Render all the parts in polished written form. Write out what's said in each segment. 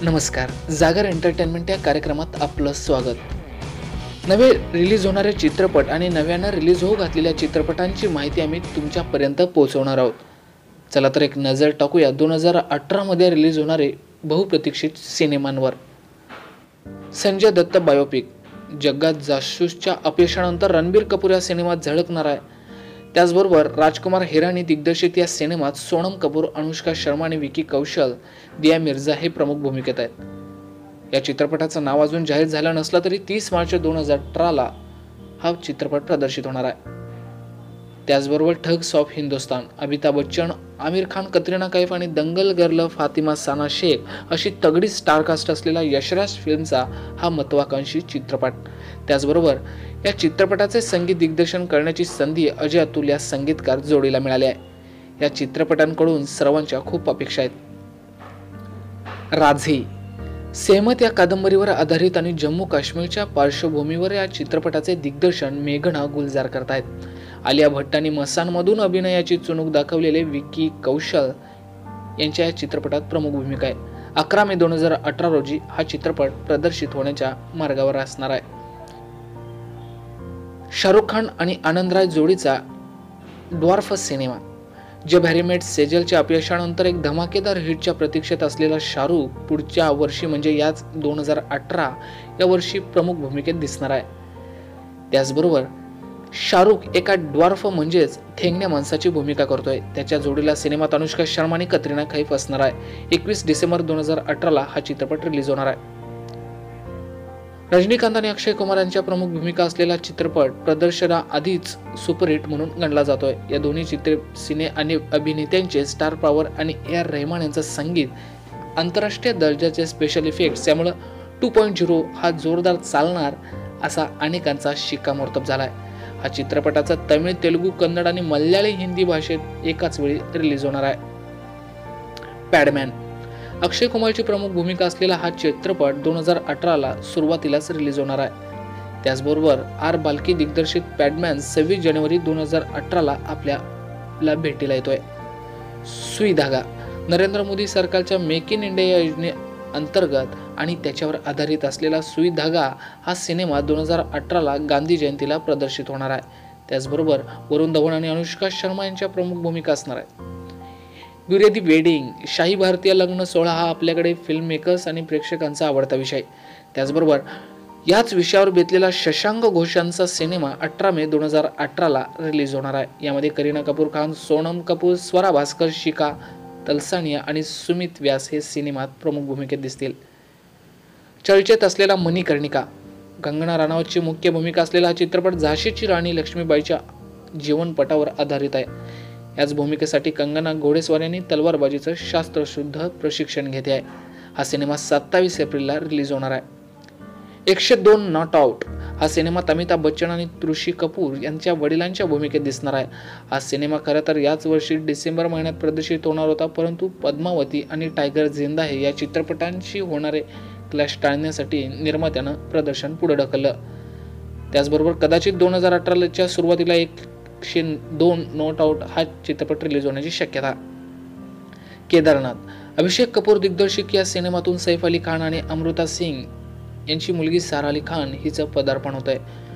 नमस्कार. जागर एंटरटेनमेंट या कार्यक्रमात आपलं स्वागत. नवे रिलीज होणारे चित्रपट आणि नव्यानं रिलीज होऊ घातलेल्या चित्रपटांची माहिती आम्ही तुमच्यापर्यंत पोहोचवणार आहोत. चला तर एक नजर टाकूया 2018 मध्ये रिलीज होणारे बहुप्रतीक्षित सिनेमांवर. संजय दत्त बायोपिक. जग्गात जासूसच्या अपयशानंतर रणबीर कपूर या सिनेमात झळकणार आहे. त्याचबरोबर राजकुमार हिरानी दिग्दर्शित या सिनेमात सोनम कपूर, अनुष्का शर्मा आणि विकी कौशल, दिया मिर्झा हे प्रमुख भूमिकेत आहेत. या चित्रपटाचं नाव अजून जाहीर झालं नसलं तरी 30 मार्च 2018 हा चित्रपट प्रदर्शित होणार आहे. त्याचबरोबर ठग्स ऑफ हिंदुस्तान, अमिताभ बच्चन, आमिर खान, कतरिना कैफ आणि दंगल गर्ल फातिमा साना शेख अशी तगडी स्टारकास्ट असलेला यशराज फिल्मचा हा महत्त्वाकांक्षी चित्रपट. त्याचबरोबर या चित्रपटाचे संगीत दिग्दर्शन करण्याची संधी अजय अतुल या संगीतकार जोडीला मिळाली आहे. या चित्रपटांकडून सर्वांच्या खूप अपेक्षा आहेत. राझी. सेहमत या कादंबरीवर आधारित आणि जम्मू काश्मीरच्या पार्श्वभूमीवर या चित्रपटाचे दिग्दर्शन मेघना गुलजार करतायत. आलिया भट्ट आणि मसानमधून अभिनयाची चुणूक दाखवलेले विकी कौशल यांच्या या चित्रपटात प्रमुख भूमिका आहे. 11 मे 2018 रोजी हा चित्रपट प्रदर्शित होण्याच्या मार्गावर असणार आहे. शाहरुख खान आणि आनंद राय जोडीचा dwarf cinema. Jab Harry met सेजलच्या अपयशानंतर एक धमाकेदार हिटच्या प्रतीक्षेत असलेला शाहरुख पुढच्या वर्षी म्हणजे याच 2018 या वर्षी प्रमुख भूमिकेत दिसणार आहे. त्याचबरोबर शाहरुख एका ड्वार्फ म्हणजेच ठेंगण्या माणसाची भूमिका करतोय. त्याच्या जोडीला सिनेमात अनुष्का शर्मा आणि कतरिना कैफ असणार आहे. 21 डिसेंबर 2018 हा चित्रपट रिलीज होणार आहे. रजनीकांत आणि अक्षय कुमार यांच्या प्रमुख भूमिका असलेला चित्रपट प्रदर्शनाआधीच सुपरहिट म्हणून गणला जातोय. या दोन्ही सिने आणि अभिनेत्यांचे स्टार पॉवर आणि ए.आर. रहमान यांचं संगीत, आंतरराष्ट्रीय दर्जाचे स्पेशल इफेक्ट्स यामुळे 2.0 हा जोरदार चालणार असा अनेकांचा शिक्कामोर्तब झालाय. हा चित्रपटाचा तमिळ, तेलुगू, कन्नड आणि मल्याळी हिंदी भाषेत एकाच वेळी रिलीज होणार आहे. पॅडमॅन. अक्षय कुमारची प्रमुख भूमिका असलेला हा चित्रपट 2018 सुरुवातीलाच रिलीज होणार आहे. त्याचबरोबर आर बाल्की दिग्दर्शित पॅडमॅन 26 जानेवारी 2018 आपल्याला भेटीला येतोय. सुई धागा. नरेंद्र मोदी सरकारच्या मेक इन इंडिया योजनेअंतर्गत आणि त्याच्यावर आधारित असलेला सुई धागा हा सिनेमा 2018 गांधी जयंतीला प्रदर्शित होणार आहे. त्याचबरोबर वरुण धवन आणि अनुष्का शर्मा यांच्या प्रमुख भूमिका असणार आहे. ब्युरे दी वेडिंग. शाही भारतीय लग्न सोहळा हा आपल्याकडे फिल्म मेकर्स आणि प्रेक्षकांचा आवडता विषय. त्याचबरोबर याच विषयावर बेतलेला शशांक घोषांचा सिनेमा 18 मे 2018 रिलीज होणार आहे. यामध्ये करीना कपूर खान, सोनम कपूर, स्वरा भास्कर, शिखा तलसानिया आणि सुमित व्यास हे सिनेमात प्रमुख भूमिकेत दिसतील. चर्चेत असलेला मणिकर्णिका. कंगना राणावतची मुख्य भूमिका असलेला हा चित्रपट झाशीची राणी लक्ष्मीबाईच्या जीवनपटावर आधारित आहे. याच भूमिकेसाठी कंगना घोडेस्वारी आणि तलवारबाजीचं शास्त्रशुद्ध प्रशिक्षण घेते आहे. हा सिनेमा 27 एप्रिलला रिलीज होणार आहे. 102 नॉट आउट. हा सिनेमात अमिताभ बच्चन आणि ऋषी कपूर यांच्या वडिलांच्या भूमिकेत दिसणार आहे. हा सिनेमा खरं तर याच वर्षी डिसेंबर महिन्यात प्रदर्शित होणार होता, परंतु पद्मावती आणि टायगर जिंदा है या चित्रपटांशी होणारे क्लॅश टाळण्यासाठी निर्मात्यानं प्रदर्शन पुढे ढकललं. त्याचबरोबर कदाचित 2018च्या सुरुवातीला 102 नॉट आउट हा चित्रपट रिलीज होण्याची शक्यता. केदारनाथ. अभिषेक कपूर दिग्दर्शित या सिनेमातून सैफ अली खान आणि अमृता सिंग यांची मुलगी सारा अली खान हिचं पदार्पण होत आहे.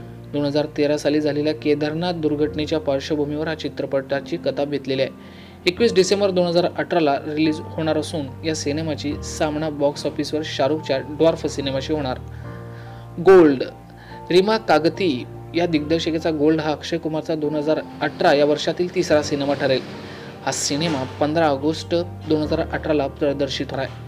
2013 साली झालेल्या केदारनाथ दुर्घटनेच्या पार्श्वभूमीवर हा चित्रपटाची कथा बेतलेली आहे. 21 डिसेंबर 2018 रिलीज होणार असून या सिनेमाची सामना बॉक्स ऑफिसवर शाहरुखच्या ड्वार्फ सिनेमाशी होणार. गोल्ड. रीमा कागती या दिग्दर्शकाचा गोल्ड हा अक्षय कुमारचा 2018 या वर्षातील तिसरा सिनेमा ठरेल. हा सिनेमा 15 ऑगस्ट 2018 प्रदर्शित होणार आहे.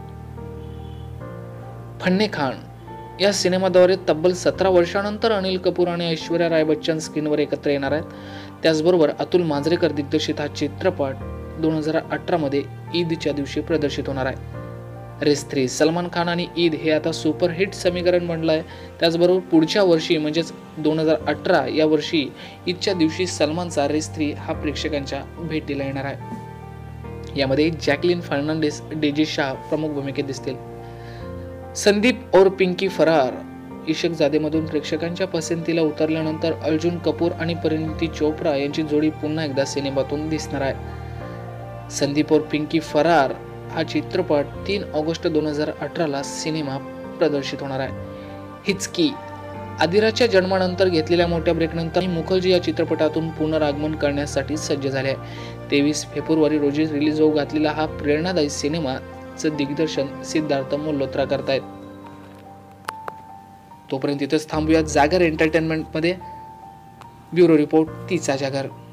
फन्ने खान. या सिनेमाद्वारे तब्बल 17 वर्षानंतर अनिल कपूर आणि ऐश्वर्या राय बच्चन स्क्रीनवर एकत्र येणार आहेत. त्याचबरोबर अतुल मांजरेकर दिग्दर्शित हा चित्रपट 2018 मध्ये ईदच्या दिवशी प्रदर्शित होणार आहे. रेस 3. सलमान खान आणि ईद हे आता सुपरहिट समीकरण बनलं आहे. त्याचबरोबर पुढच्या वर्षी म्हणजेच 2018 या वर्षी ईदच्या दिवशी सलमानचा रेस 3 हा प्रेक्षकांच्या भेटीला येणार आहे. यामध्ये जॅकलिन फर्नांडिस, डेजी शाह प्रमुख भूमिकेत दिसतील. संदीप और पिंकी फरार. इशक जादेमधून प्रेक्षकांच्या पसंतीला उतरल्यानंतर अर्जुन कपूर आणि परिणीती चोप्रा यांची जोडी पुन्हा एकदा सिनेमातून दिसणार आहे. संदीप और पिंकी फरार हा चित्रपट 3 ऑगस्ट 2018ला सिनेमा प्रदर्शित होणार आहे. हिचकी आदिराच्या जन्मानंतर घेतलेल्या मोठ्या ब्रेकनंतर मुखर्जी या चित्रपटातून पुनरागमन करण्यासाठी सज्ज झाले आहे. 23 फेब्रुवारी रोजी रिलीज होऊ घातलेला हा प्रेरणादायी सिनेमाचं दिग्दर्शन सिद्धार्थ मल्होत्रा करतायत. तोपर्यंत इथेच थांबूयात. जागर एंटरटेनमेंटमध्ये ब्युरो रिपोर्ट तिचा जागर.